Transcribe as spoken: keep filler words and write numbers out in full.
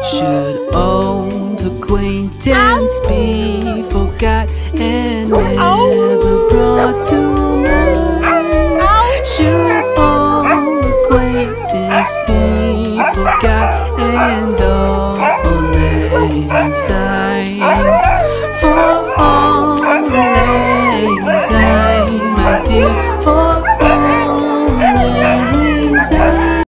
Should old acquaintance be forgot and never brought to mind? Should old acquaintance be forgot and all lang syne? For all lang syne.